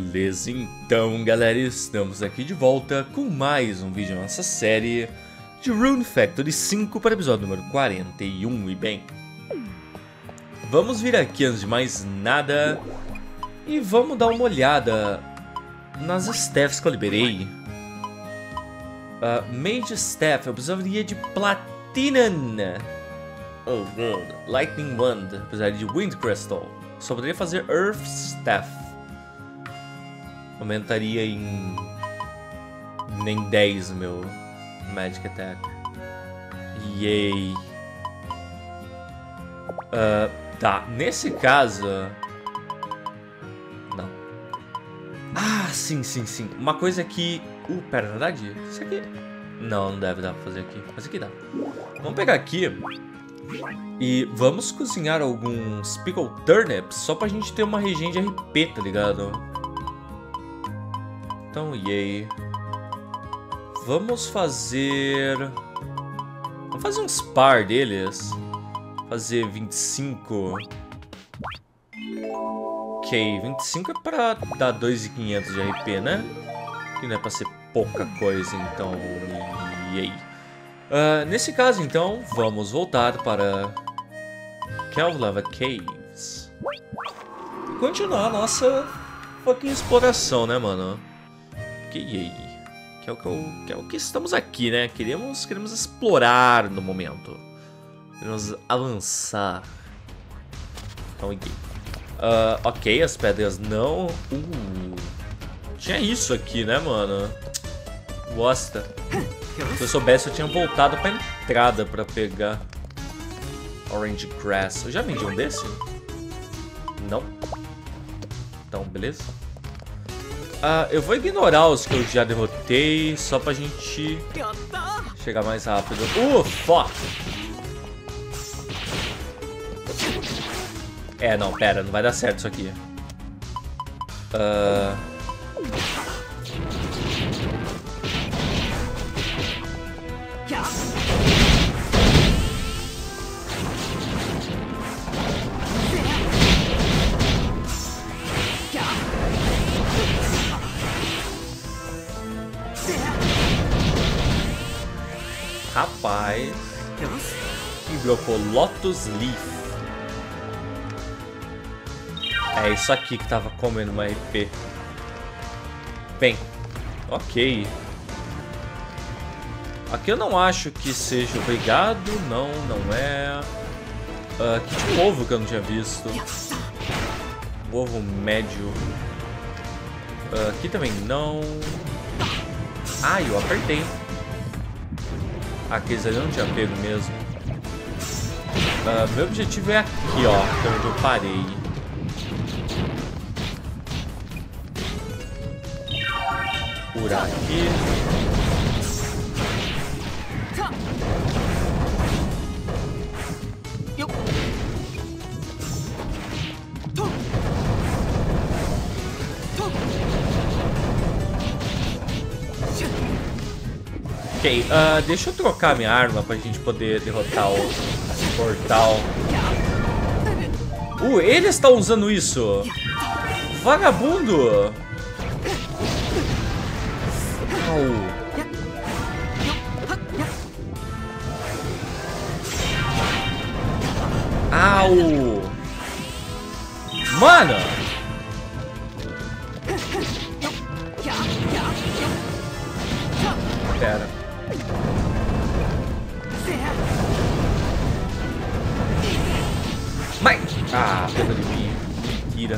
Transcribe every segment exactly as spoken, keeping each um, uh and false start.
Beleza, então galera, estamos aqui de volta com mais um vídeo na nossa série de Rune Factory cinco para o episódio número quarenta e um. E bem, vamos vir aqui antes de mais nada e vamos dar uma olhada nas staffs que eu liberei. uh, Mage Staff, eu precisaria de Platinum. Oh good. Lightning Wand, eu precisaria de Wind Crystal. Só poderia fazer Earth Staff. Aumentaria em nem dez o meu Magic Attack. Yay. Uh, tá, nesse caso... Não. Ah, sim, sim, sim. Uma coisa que... Uh, pera, na verdade, isso aqui... Não, não deve dar pra fazer aqui. Mas aqui dá. Vamos pegar aqui... E vamos cozinhar alguns Pickled Turnips só pra gente ter uma regen de R P, tá ligado? Então, yay. Vamos fazer... Vamos fazer uns par deles. Fazer vinte e cinco. Ok, vinte e cinco é pra dar dois mil e quinhentos de R P, né? Que não é pra ser pouca coisa, então... Yay. Uh, nesse caso, então, vamos voltar para Kelvlava Caves e continuar a nossa fucking exploração, né, mano? Que yay. Que é o que, eu, que é o que estamos aqui, né? Queremos, queremos explorar no momento. Queremos avançar. Então, yay. Uh, ok, as pedras não... Uh, tinha isso aqui, né, mano? Bosta. Se eu soubesse, eu tinha voltado pra entrada pra pegar Orange Grass. Eu já vendi um desse? Não. Então, beleza. Ah, eu vou ignorar os que eu já derrotei, só pra gente chegar mais rápido. Uh, fuck! É, não, pera, não vai dar certo isso aqui. Ah... Rapaz, que brocou Lotus Leaf. É isso aqui que tava comendo uma R P. Bem, ok. Aqui eu não acho que seja obrigado. Não, não é. Uh, aqui tinha um ovo que eu não tinha visto. Um ovo médio. Uh, aqui também não. Ah, eu apertei. Aqueles ali eu não tinha pego mesmo. Uh, meu objetivo é aqui, ó. Que é onde eu parei. Curar aqui. Ok, uh, deixa eu trocar minha arma pra gente poder derrotar o portal. Uh, ele está usando isso! Vagabundo! Au! Au! Mano! Pera. Mas... Ah, pedra de mim. Mentira.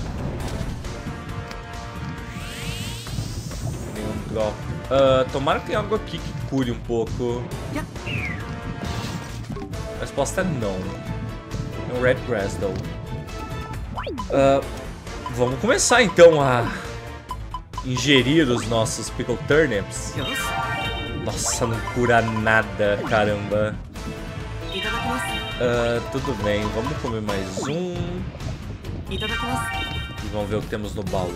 Nenhum drop. Uh, tomara que tenha algo aqui que cure um pouco. A resposta é não. É um Red Grass, though. Uh, vamos começar então a ingerir os nossos Pickled Turnips. Nossa, não cura nada, caramba. Uh, tudo bem, vamos comer mais um. E vamos ver o que temos no baú.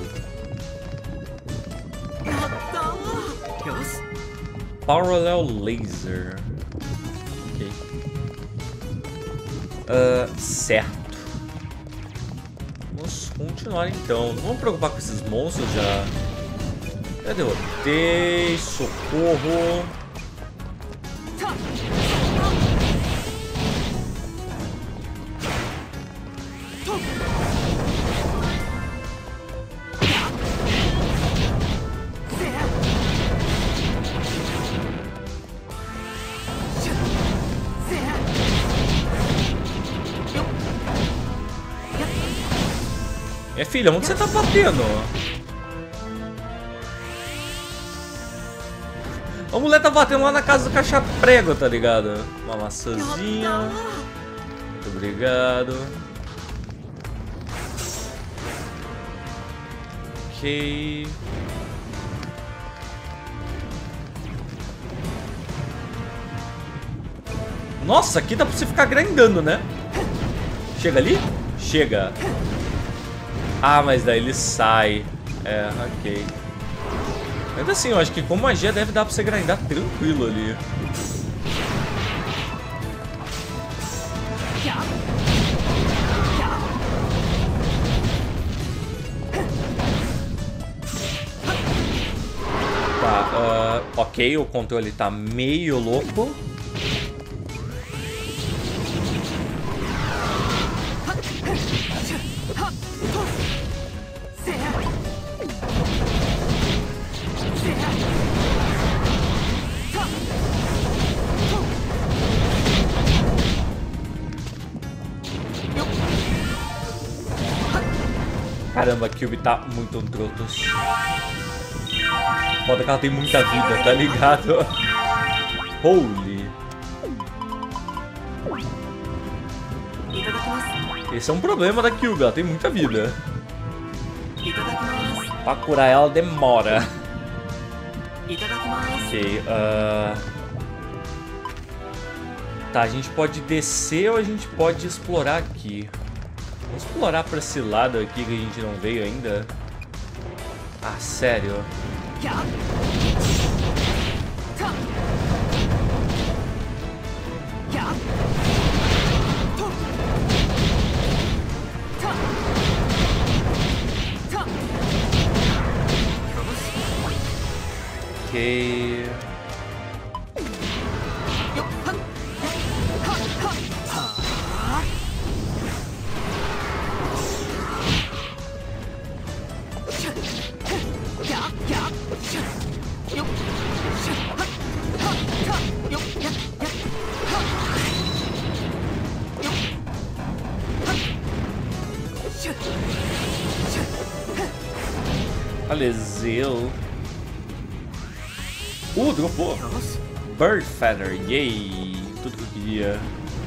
Parallel Laser. Ok. Uh, certo. Vamos vamos continuar então. Não vamos preocupar com esses monstros já. Já derrotei. Socorro. Minha filha, onde você tá batendo? A mulher tá batendo lá na casa do caixa-prego, tá ligado? Uma maçãzinha. Muito obrigado. Ok. Nossa, aqui dá pra você ficar grindando, né? Chega ali? Chega. Ah, mas daí ele sai. É, ok. Ainda assim, eu acho que com magia deve dar pra você grindar tranquilo ali. Tá, uh, ok, o controle tá meio louco. Caramba, a Kyuubi tá muito trotos. Foda que ela tem muita vida, tá ligado? Holy. Esse é um problema da Kyuubi, ela tem muita vida. Pra curar ela demora. Ok, uh... tá, a gente pode descer ou a gente pode explorar aqui. Vamos explorar pra esse lado aqui que a gente não veio ainda. Ah, sério? Ok. Alezeu. Uh, dropou. Bird Feather, yay. Tudo que eu queria.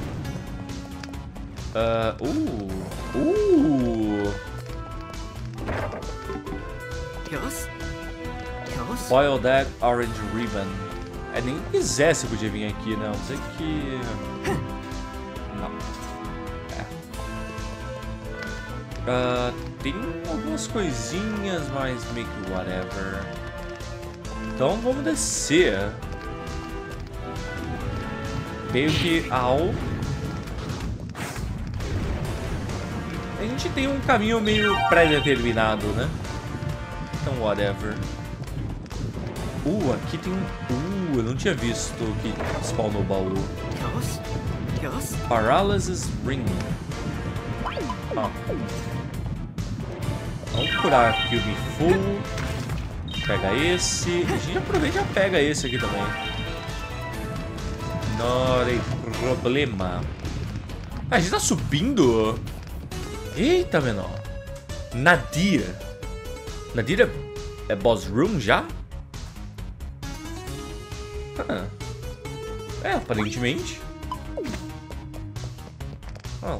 Uh, uh, uh. Boiled Egg Orange Ribbon. É, nem quisesse podia vir aqui, não. Não sei que... Não. É. Uh, tem algumas coisinhas, mas meio que whatever. Então vamos descer. Meio que ao... A gente tem um caminho meio pré-determinado, né? Então whatever. Uh, aqui tem um... Uh, eu não tinha visto que spawnou o baú. Paralysis Ring. Ah. Vamos curar aqui o Mifu. Pega esse. A gente aproveita e já pega esse aqui também. Não tem problema. Ah, a gente tá subindo. Eita, menor. Nadir. Nadir é, é boss room já? Ah. É, aparentemente. Oh.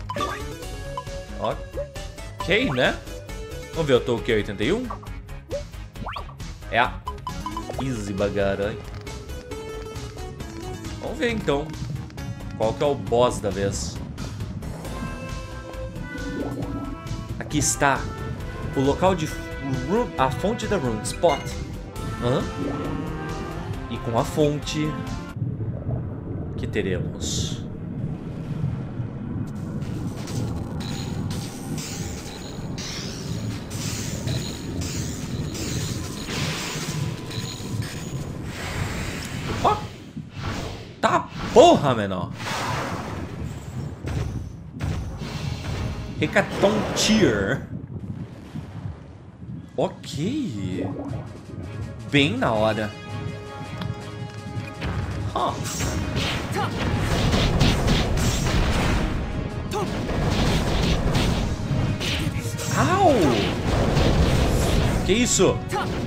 Ok, né? Vamos ver, eu tô o que? oitenta e um? É a easy bagarai. Vamos ver então qual que é o boss da vez. Aqui está o local de rune, a fonte da rune spot. Hã? E com a fonte que teremos Porra, menor. Hecaton Tier. Ok. Bem na hora. Huh. Au! Que isso?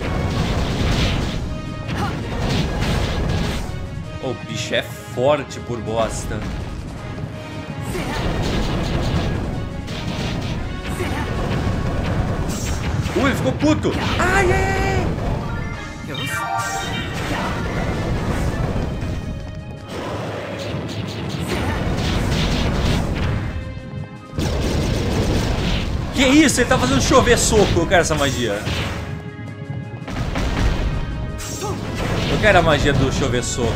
O bicho é forte por bosta. Uh, ele ficou puto. Ai, ai, ai. Que isso? Ele tá fazendo chover soco. Eu quero essa magia. Eu quero a magia do chover soco.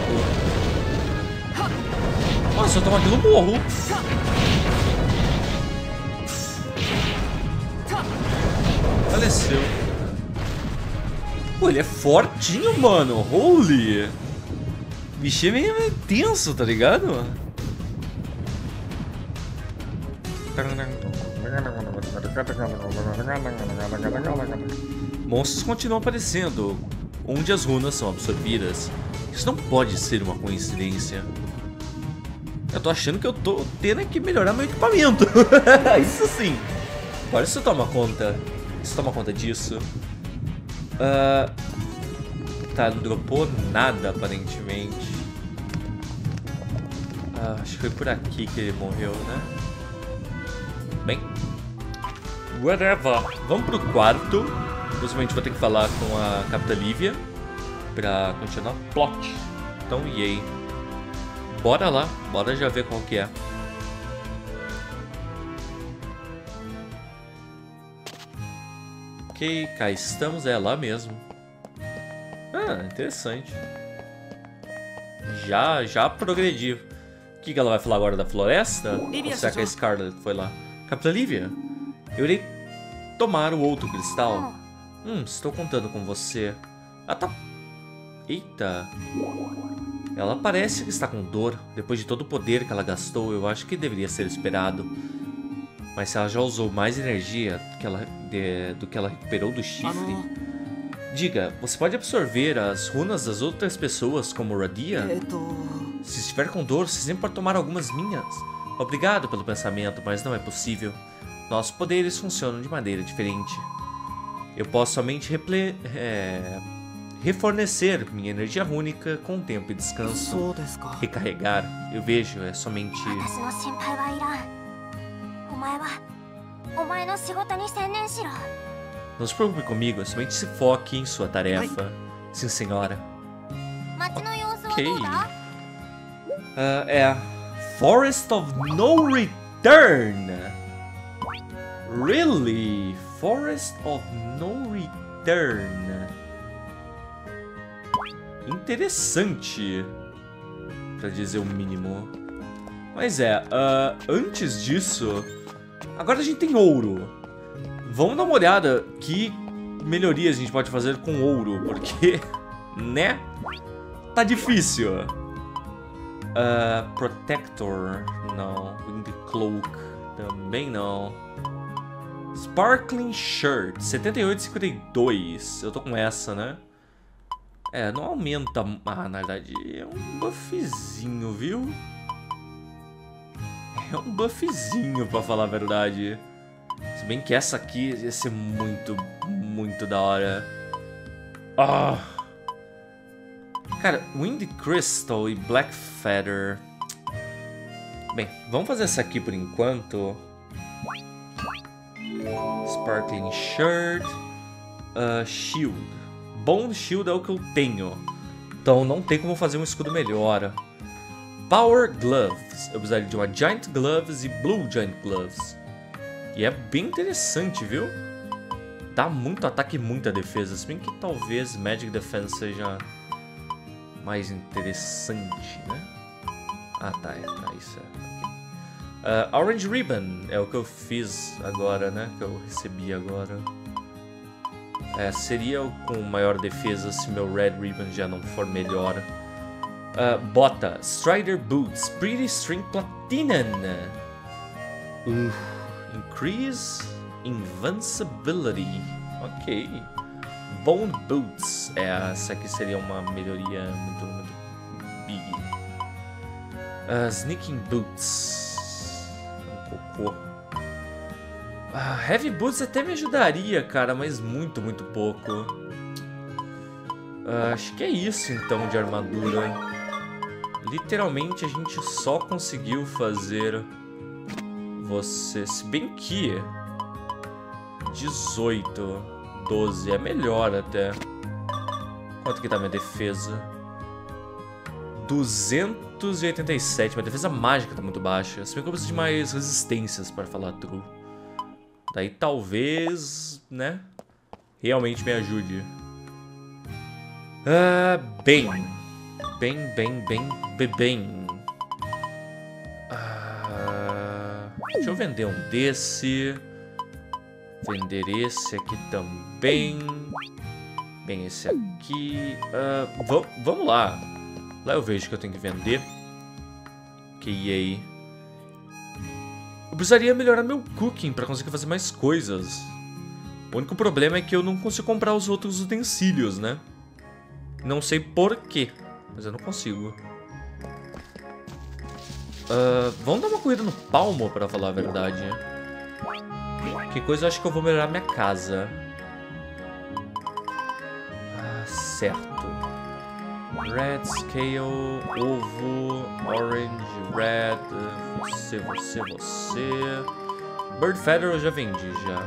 Nossa, se eu tomar aquilo, eu morro. Faleceu. Pô, ele é fortinho, mano. Holy. O bicho é meio, meio tenso, tá ligado? Monstros continuam aparecendo, onde as runas são absorvidas. Isso não pode ser uma coincidência. Eu tô achando que eu tô tendo que melhorar meu equipamento. Isso sim. Agora isso toma conta. Isso toma conta disso. Uh, tá, não dropou nada aparentemente. Uh, acho que foi por aqui que ele morreu, né? Bem, whatever. Vamos pro quarto. Possivelmente vou ter que falar com a Capitã Lívia pra continuar o plot. Então, yay. Bora lá, bora já ver qual que é. Ok, cá estamos, é lá mesmo. Ah, interessante. Já, já progredi. O que, que ela vai falar agora da floresta? Ou será que a Scarlet foi lá? Capitã Lívia, eu irei tomar o outro cristal. Hum, estou contando com você. Ela tá... Eita. Ela parece que está com dor. Depois de todo o poder que ela gastou, eu acho que deveria ser esperado. Mas se ela já usou mais energia do que ela, de, do que ela recuperou do chifre... Diga, você pode absorver as runas das outras pessoas como Radia? Se estiver com dor, você sempre pode tomar algumas minhas. Obrigado pelo pensamento, mas não é possível. Nossos poderes funcionam de maneira diferente. Eu posso somente reple... É... refornecer minha energia rúnica com tempo e descanso. Recarregar, eu vejo, é somente... Não se preocupe comigo, é somente se foque em sua tarefa. Sim, senhora. Ok. Uh, é... Forest of No Return. Really? Forest of No Return. Interessante, pra dizer o mínimo. Mas é, uh, antes disso, agora a gente tem ouro. Vamos dar uma olhada que melhorias a gente pode fazer com ouro, porque, né, tá difícil. Uh, Protector, não. Wind Cloak, também não. Sparkling Shirt, setenta e oito e cinquenta e dois. Eu tô com essa, né? É, não aumenta... Ah, na verdade, é um buffzinho, viu? É um buffzinho, pra falar a verdade. Se bem que essa aqui ia ser muito, muito da hora. Ah! Cara, Wind Crystal e Black Feather. Bem, vamos fazer essa aqui por enquanto. Sparkling Shirt. Uh, shield. Bone Shield é o que eu tenho. Então não tem como fazer um escudo melhor. Power Gloves. Eu precisaria de uma Giant Gloves e Blue Giant Gloves. E é bem interessante, viu? Dá muito ataque e muita defesa. Se bem que talvez Magic Defense seja mais interessante, né? Ah, tá, é, tá, isso é. Okay. Uh, Orange Ribbon é o que eu fiz agora, né? Que eu recebi agora. É, seria com maior defesa se meu Red Ribbon já não for melhor. Uh, bota. Strider Boots. Pretty String Platinum. Uh, increase Invincibility. Ok. Bone Boots. Essa aqui seria uma melhoria muito, muito big. Uh, sneaking Boots. Um cocô. Uh, Heavy Boots até me ajudaria, cara, mas muito, muito pouco. Uh, acho que é isso, então, de armadura. Literalmente, a gente só conseguiu fazer você... Se bem que... dezoito, doze é melhor até. Quanto que tá minha defesa? duzentos e oitenta e sete. Minha defesa mágica tá muito baixa. Se bem que eu preciso de mais resistências, para falar true. Daí talvez, né? Realmente me ajude. Ah, bem. Bem, bem, bem, bem, bem. Ah, deixa eu vender um desse. Vender esse aqui também. Bem, esse aqui. Ah, vamos, vamos lá. Lá eu vejo que eu tenho que vender. Ok, e aí? Eu precisaria melhorar meu cooking para conseguir fazer mais coisas. O único problema é que eu não consigo comprar os outros utensílios, né? Não sei porquê, mas eu não consigo. Uh, vamos dar uma corrida no Palmo, para falar a verdade. Que coisa eu acho que eu vou melhorar minha casa. Ah, certo. Red, Scale, Ovo, Orange, Red, você, você, você. Bird Feather eu já vendi, já.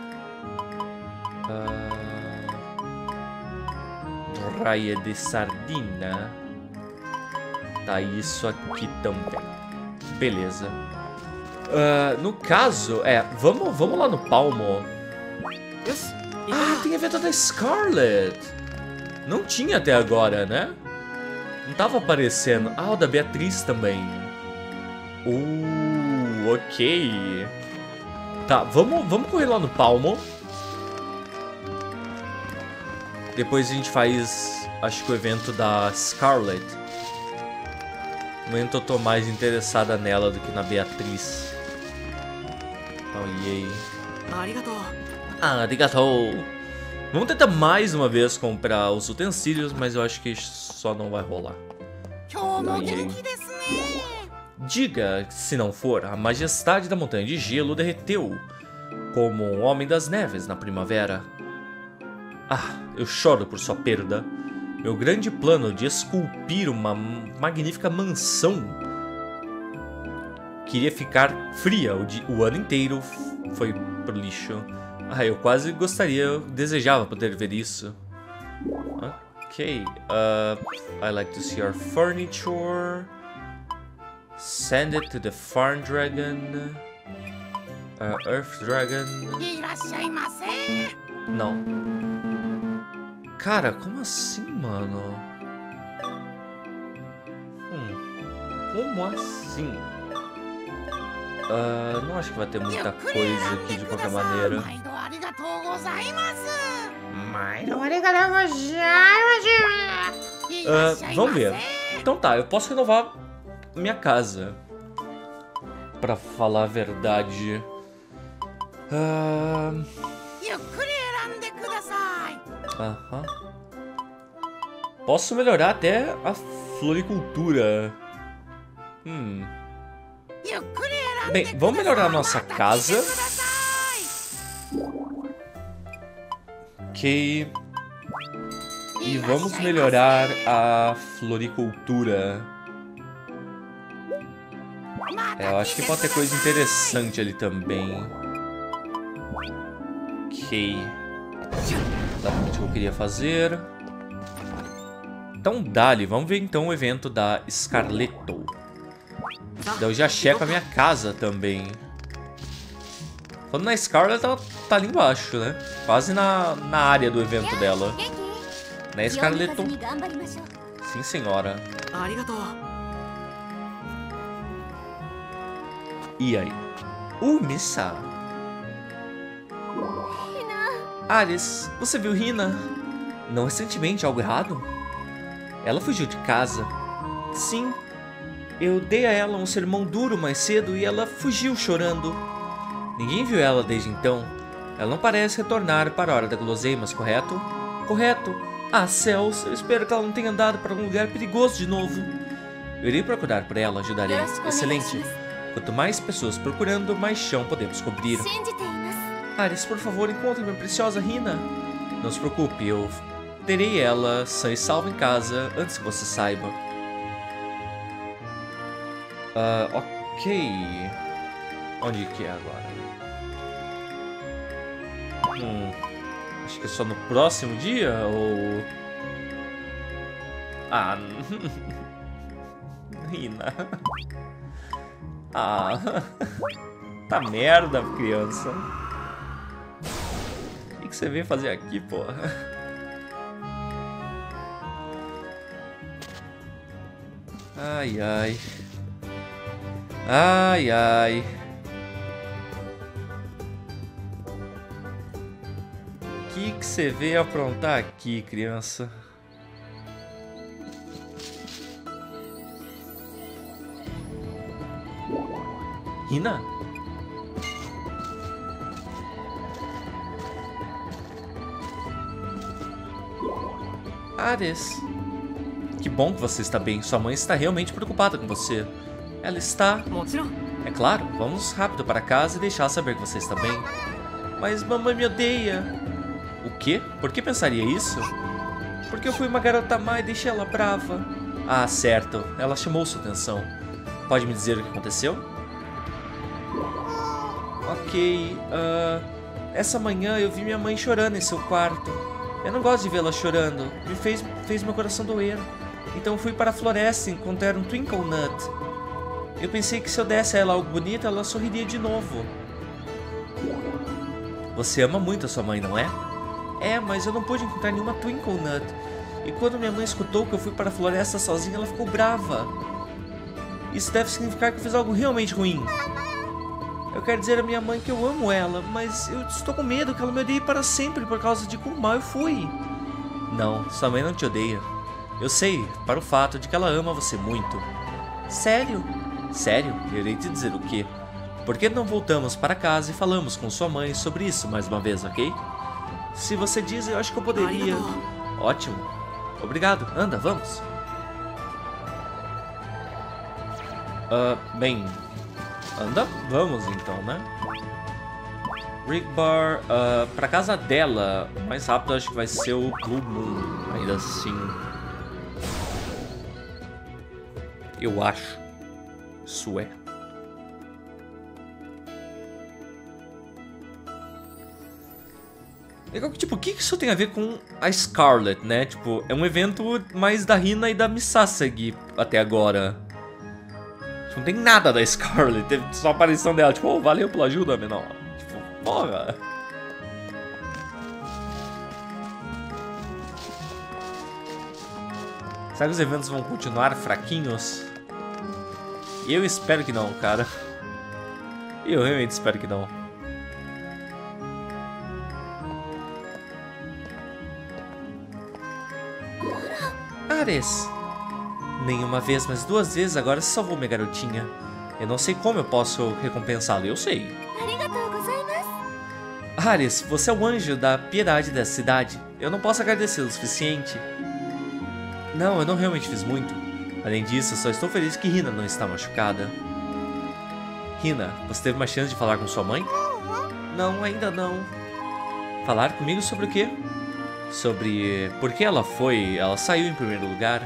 Uh, Raia de Sardina. Tá, isso aqui também. Beleza. Uh, no caso, é, vamos, vamos lá no Palmo. Ah, tem evento da Scarlet. Não tinha até agora, né? Não tava aparecendo. Ah, o da Beatriz também. Uh, ok. Tá, vamos, vamos correr lá no Palmo. Depois a gente faz, acho que o evento da Scarlet. No momento eu tô mais interessada nela do que na Beatriz. Oh, yay. Arigato. Arigato. Vamos tentar mais uma vez comprar os utensílios, mas eu acho que só não vai rolar. Oh, yay. Diga, se não for, a majestade da montanha de gelo derreteu, como um homem das neves na primavera. Ah, eu choro por sua perda. Meu grande plano de esculpir uma magnífica mansão queria ficar fria o, dia, o ano inteiro foi pro lixo. Ah, eu quase gostaria, eu desejava poder ver isso. Ok, uh, I like to see our furniture. Send it to the Farm Dragon. Uh, Earth Dragon. Não. Cara, como assim, mano? Hum, como assim? Uh, não acho que vai ter muita coisa aqui de qualquer maneira. Uh, vamos ver. Então tá, eu posso renovar minha casa. Pra falar a verdade. Uh... Aham. Posso melhorar até a floricultura. Hum. Bem, vamos melhorar a nossa casa. Ok. E vamos melhorar a floricultura. É, eu acho que pode ter coisa interessante ali também. Ok. Exatamente o que eu queria fazer. Então, dali. Vamos ver então o evento da Scarletto. Daí eu já checo a minha casa também. Falando na Scarlet, ela tá ali embaixo, né? Quase na, na área do evento dela. Né, Scarletto? Sim, senhora. E aí? Uh, Missa. Alice, você viu Hina? Não recentemente, algo errado? Ela fugiu de casa. Sim. Eu dei a ela um sermão duro mais cedo e ela fugiu chorando. Ninguém viu ela desde então. Ela não parece retornar para a hora da guloseimas, correto? Correto. Ah, céus, eu espero que ela não tenha andado para algum lugar perigoso de novo. Eu irei procurar por ela, ajudarei. Excelente. Quanto mais pessoas procurando, mais chão podemos cobrir. Ares, por favor, encontre minha preciosa Hina. Não se preocupe, eu terei ela sã e salva em casa antes que você saiba. Ah, uh, ok. Onde que é agora? Hum, acho que é só no próximo dia, ou... Ah... Hina... Ah... Tá merda, criança. O que, que você veio fazer aqui, porra? Ai, ai... Ai, ai... O que, que você veio aprontar aqui, criança? Hina? Ares. Que bom que você está bem. Sua mãe está realmente preocupada com você. Ela está... É claro, vamos rápido para casa e deixar saber que você está bem. Mas mamãe me odeia. O quê? Por que pensaria isso? Porque eu fui uma garota má e deixei ela brava. Ah, certo. Ela chamou sua atenção. Pode me dizer o que aconteceu? Ok. Uh, essa manhã eu vi minha mãe chorando em seu quarto. Eu não gosto de vê-la chorando. Me fez, fez meu coração doer. Então fui para a floresta encontrar um Twinkle Nut. Eu pensei que se eu desse a ela algo bonito, ela sorriria de novo. Você ama muito a sua mãe, não é? É, mas eu não pude encontrar nenhuma Twinkle Nut. E quando minha mãe escutou que eu fui para a floresta sozinha, ela ficou brava. Isso deve significar que eu fiz algo realmente ruim. Eu quero dizer à minha mãe que eu amo ela, mas eu estou com medo que ela me odeie para sempre por causa de como mal eu fui. Não, sua mãe não te odeia. Eu sei, para o fato de que ela ama você muito. Sério? Sério? Eu irei te dizer o quê? Por que não voltamos para casa e falamos com sua mãe sobre isso mais uma vez, ok? Se você diz, eu acho que eu poderia. Ótimo. Obrigado. Anda, vamos. Uh, bem... Anda, vamos então, né? Rigbar, uh, pra casa dela. O mais rápido acho que vai ser o Blue Moon. Ainda assim. Eu acho. Isso é. Legal que, tipo, o que isso tem a ver com a Scarlet, né? Tipo, é um evento mais da Hina e da Misasagi até agora. Não tem nada da Scarlet, teve só a aparição dela, tipo, oh, valeu pela ajuda, menor. Tipo, porra. Será que os eventos vão continuar fraquinhos? Eu espero que não, cara. Eu realmente espero que não. Ares. Nenhuma vez, mas duas vezes agora você salvou minha garotinha. Eu não sei como eu posso recompensá-lo, eu sei. Ares, você é o anjo da piedade dessa cidade. Eu não posso agradecer o suficiente. Não, eu não realmente fiz muito. Além disso, eu só estou feliz que Hina não está machucada. Hina, você teve uma chance de falar com sua mãe? Não, ainda não. Falar comigo sobre o quê? Sobre por que ela foi, ela saiu em primeiro lugar.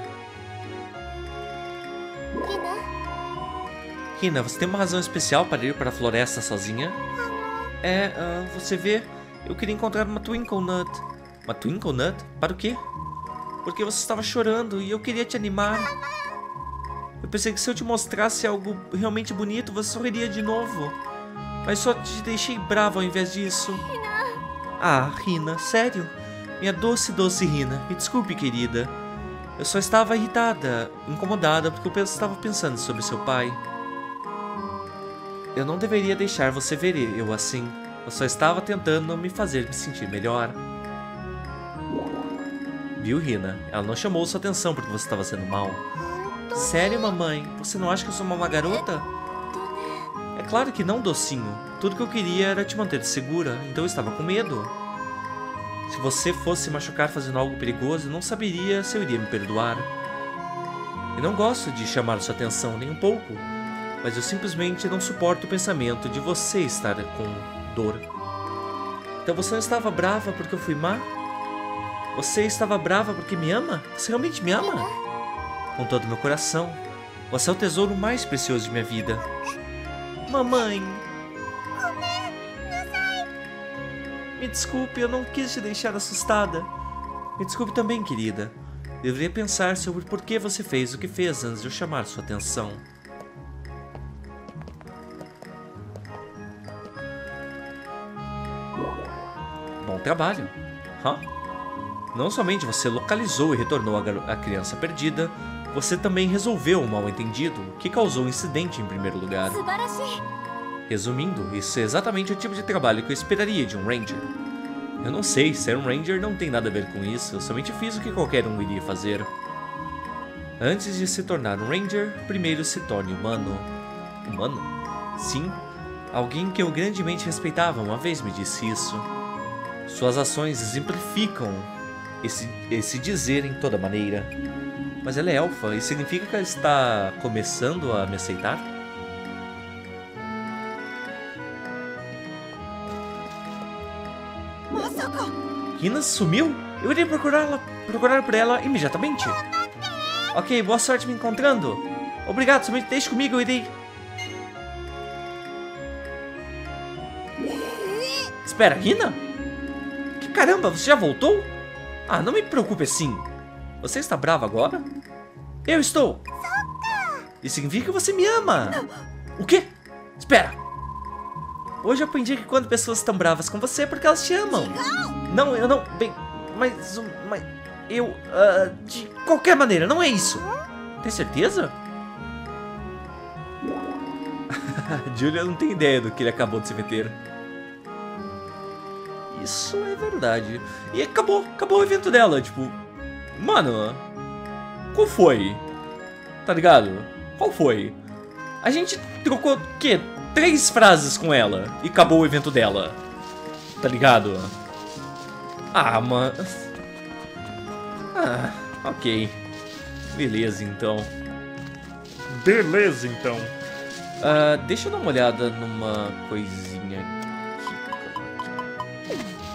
Hina, você tem uma razão especial para ir para a floresta sozinha? É, uh, você vê, eu queria encontrar uma Twinkle Nut. Uma Twinkle Nut? Para o quê? Porque você estava chorando e eu queria te animar. Eu pensei que se eu te mostrasse algo realmente bonito, você sorriria de novo. Mas só te deixei brava ao invés disso. Ah, Hina, sério? Minha doce, doce Hina, me desculpe, querida. Eu só estava irritada, incomodada, porque eu estava pensando sobre seu pai. Eu não deveria deixar você ver eu assim. Eu só estava tentando me fazer me sentir melhor. Viu, Hina? Ela não chamou sua atenção porque você estava sendo mal. Sério, mamãe? Você não acha que eu sou uma má garota? É claro que não, docinho. Tudo que eu queria era te manter segura, então eu estava com medo. Se você fosse se machucar fazendo algo perigoso, eu não saberia se eu iria me perdoar. Eu não gosto de chamar sua atenção nem um pouco, mas eu simplesmente não suporto o pensamento de você estar com dor. Então você não estava brava porque eu fui má? Você estava brava porque me ama? Você realmente me ama? Com todo o meu coração. Você é o tesouro mais precioso de minha vida. Mamãe. Me desculpe, eu não quis te deixar assustada. Me desculpe também, querida. Deveria pensar sobre por que você fez o que fez antes de eu chamar sua atenção. Bom trabalho. Huh? Não somente você localizou e retornou a, a criança perdida, você também resolveu o mal-entendido que causou o incidente em primeiro lugar. Resumindo, isso é exatamente o tipo de trabalho que eu esperaria de um Ranger. Eu não sei, ser um Ranger não tem nada a ver com isso, eu somente fiz o que qualquer um iria fazer. Antes de se tornar um Ranger, primeiro se torne humano. Humano? Sim, alguém que eu grandemente respeitava uma vez me disse isso. Suas ações exemplificam esse, esse dizer em toda maneira. Mas ela é elfa, isso significa que ela está começando a me aceitar? Hina sumiu? Eu irei procurá-la, procurar por ela imediatamente. Ok, boa sorte me encontrando. Obrigado, somente deixe comigo, eu irei... Espera, Hina? Que caramba, você já voltou? Ah, não me preocupe assim. Você está brava agora? Eu estou. Isso significa que você me ama. O quê? Espera. Hoje eu aprendi que quando pessoas estão bravas com você é porque elas te amam. Não, eu não... Bem, mas... mas eu... Uh, de qualquer maneira, não é isso. Tem certeza? Julia não tem ideia do que ele acabou de se meter. Isso é verdade. E acabou, acabou o evento dela, tipo... Mano... Qual foi? Tá ligado? Qual foi? A gente trocou, o quê? Três frases com ela e acabou o evento dela. Tá ligado? Ah, mano... Ah, ok. Beleza, então. Beleza, então. Uh, deixa eu dar uma olhada numa coisinha aqui.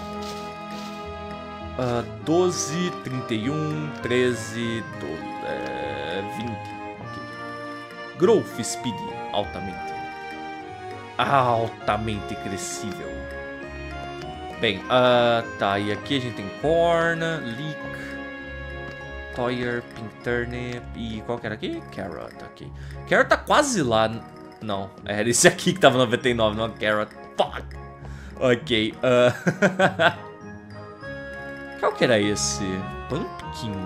Uh, doze, trinta e um, treze, doze, é, vinte. Okay. Growth Speed, altamente. Altamente crescível. Bem, uh, tá, e aqui a gente tem Corn, Leek, Toyer, Pink Turnip e qual que era aqui? Carrot, ok. Carrot tá quase lá. Não, era esse aqui que tava noventa e nove, não Carrot. Fuck! Ok, uh... qual que era esse? Pumpkin.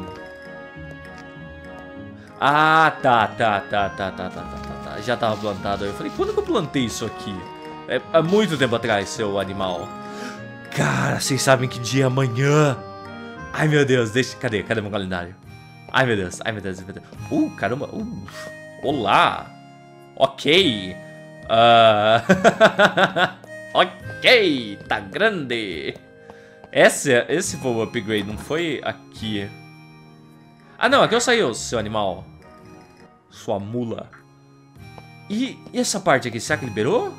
Ah, tá, tá, tá, tá, tá, tá, tá, tá. Já tava plantado. Eu falei, quando que eu plantei isso aqui? É, há muito tempo atrás, seu animal. Cara, vocês sabem que dia é amanhã? Ai, meu Deus, deixa... Cadê? Cadê meu calendário? Ai, meu Deus, ai, meu Deus, meu Deus. Uh, caramba. Uh, olá. Ok. Uh... ok, tá grande. Esse, esse foi o upgrade, não foi aqui. Ah, não, aqui eu saí, seu animal. Sua mula. E, e essa parte aqui, será que liberou?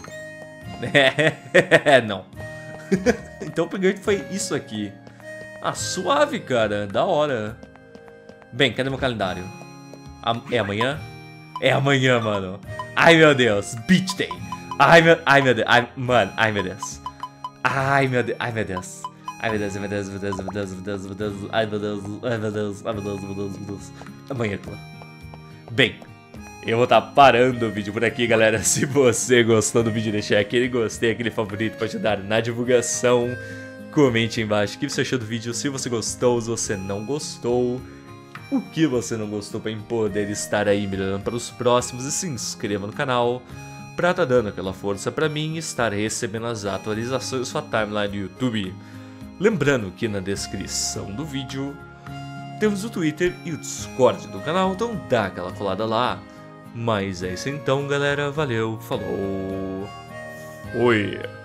É, não. Então o upgrade foi isso aqui. Ah, suave, cara, da hora. Bem, cadê meu calendário? É amanhã? É amanhã, mano. Ai, meu Deus, Beach Day. Ai, meu, ai, meu Deus, ai, mano, ai, meu Deus. Ai, meu Deus, ai, meu Deus. Ai, meu Deus, meu Deus, meu Deus, meu Deus, meu Deus, meu Deus. Ai, meu Deus, ai, meu Deus, ai, meu Deus, meu Deus, meu Deus. Amanhã, claro. Bem, eu vou estar parando o vídeo por aqui, galera. Se você gostou do vídeo, deixa aquele gostei, aquele favorito para ajudar na divulgação. Comente aí embaixo o que você achou do vídeo, se você gostou, se você não gostou. O que você não gostou para poder estar aí melhorando para os próximos. E se inscreva no canal para estar dando aquela força para mim e estar recebendo as atualizações da sua timeline do YouTube. Lembrando que na descrição do vídeo temos o Twitter e o Discord do canal, então dá aquela colada lá. Mas é isso então, galera. Valeu, falou, fui!